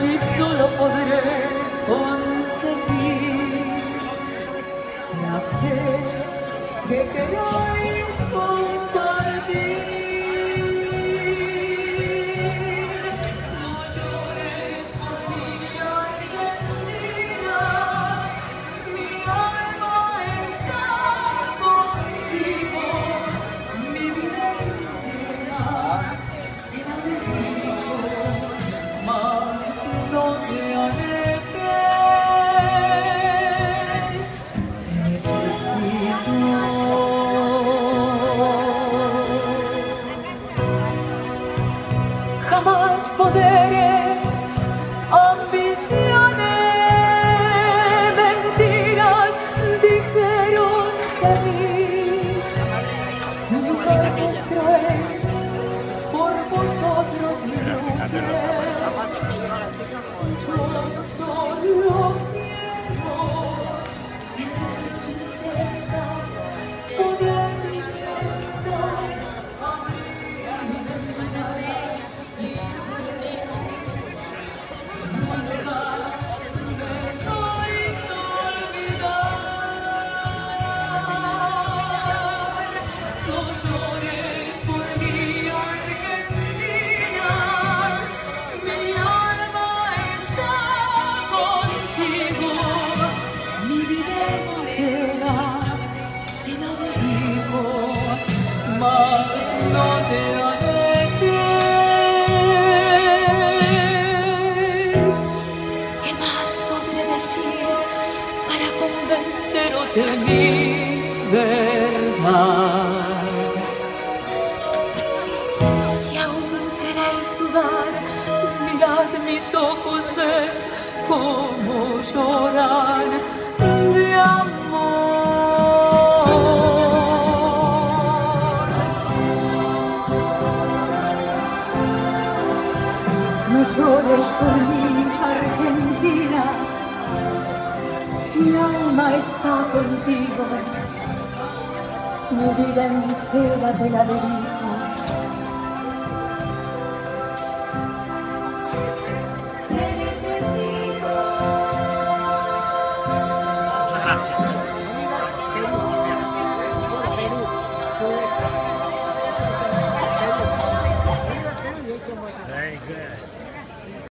y solo podré conseguir la fe que queráis compartir. No llores por mi Argentina, mi alma está contigo, mi vida entera te la dedico, mas no te alejes, te necesito. Jamás poderes, ambiciones, mentiras dijeron de mí. Mi lugar vuestro es, por vosotros luché. Yo solo quiero, sin tu cerca, poder intentar abrir mi ventana y saber que nunca me vais a olvidar. No llores por mi Argentina, mi alma está contigo, mi vida entera te la dedico, mas no te alejes. ¿Qué más podré decir para convenceros de mi verdad? Si aún queréis dudar, mirad mis ojos, ved cómo lloran de amor. No llores por mi Argentina, mi alma está contigo, mi vida entera te la dedico. Te necesito. Muchas gracias.